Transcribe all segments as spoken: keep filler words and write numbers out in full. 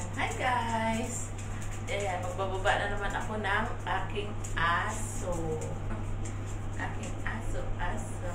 Hi guys! Ayan, magbababa na naman ako ng aking aso. Aking aso, aso.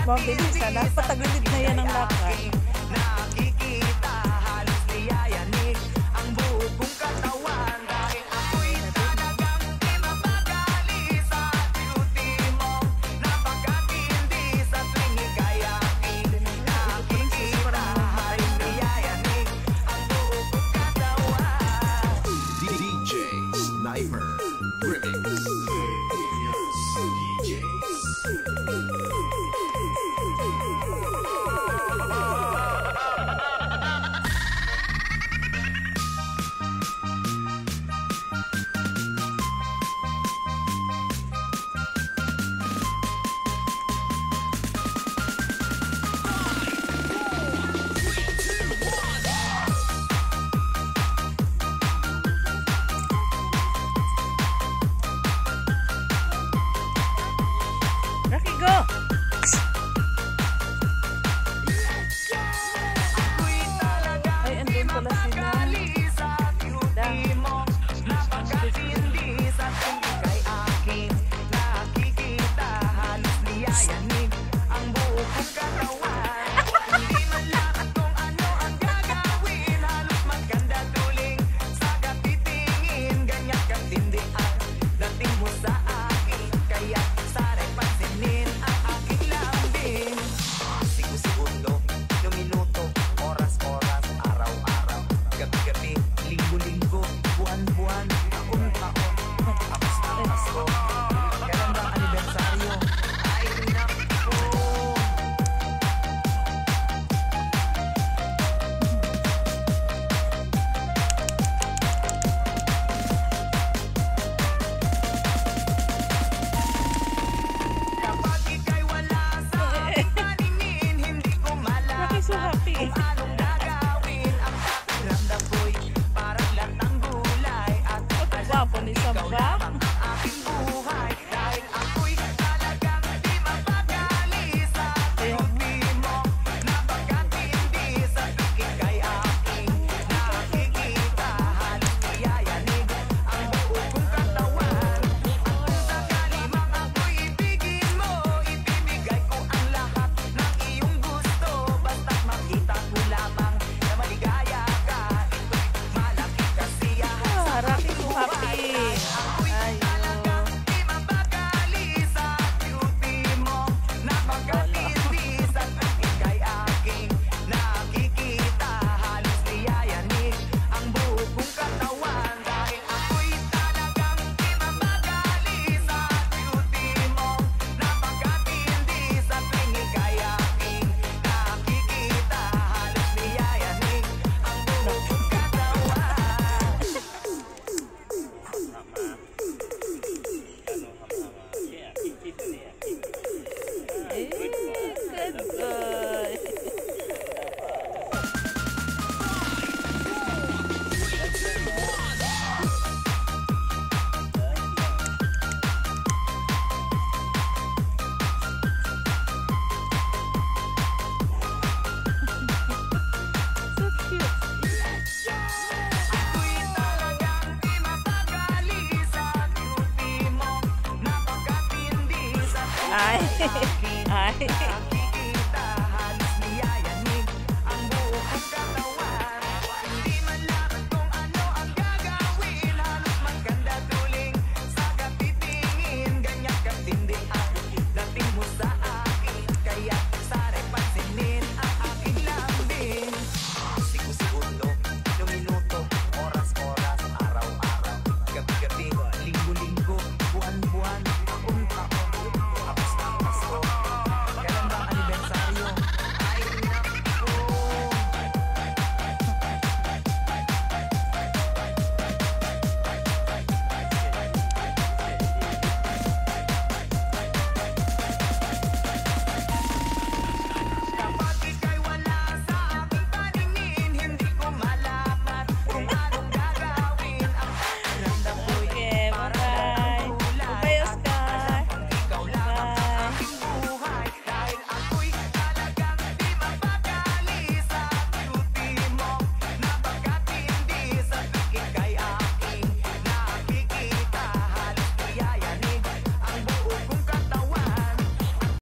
Mabilis sana. Patagilid na yan ang lakad. Nakikita halos niyayanig ang buo kong katawan dahil ako'y talagang di mapagali sa beauty mo. Napakatindi sa tuwing ika'y akin. Nakikita halos niyayanig ang buo kong katawan. D J Sniper Remix. D Js. Rocky, go! Ako'y talagang Ay, andun pala sila. sa beauty mo. Napakatindi sa tuwing ika'y akin. Nakikita halos niyayanig ang buo kong katawan. Hindi man lahat kung ano ang gagawin. Halos maganda tuling sa katitingin. Ganyan katindi ang dating mo sa akin. Kaya sana'y pansinin ang aking lambing. Segundo, minuto, oras-oras, araw-araw, gabi-gabi, linggo-linggo, buwan-buwan, taon-taon, Pasko, kailan ba ang anibersaryo? Ay, naku! Kapag ika'y wala sa aking paningin, hindi ko Rocky, so malaman happy. kung anong gagawin. Ang pakiramdam ko'y parang latang gulay at Gwapo ni ikaw Samba. lamang ang aking buhay. Dahil ako'y talagang di mapagali sa beauty mo. Napakatindi sa tuwing ika'y aking nakikita. Halos niyayanig ang buo kong katawan. Kung sakali mang ako'y ibigin mo, ibibigay ko ang lahat ng iyong gusto. Basta't makita ko lamang na maligaya ka. Ito'y malaki kasiyahan sa Ah, Rocky, so happy. Ayun. di mapagali sa beauty mo. Napakatindi sa tuwing ika'y aking nakikita. Halos niyayanig ang buo kong katawan. Dahil ako'y talagang di mapagali sa beauty mo. Napakatindi sa tuwing ika'y aking nakikita. Halos niyayanig ang buo kong katawan. Eh, good boy. So cute. Ako'y talagang di mapagali sa beauty mo. Napakatindi sa Ay, tuwing ay. aking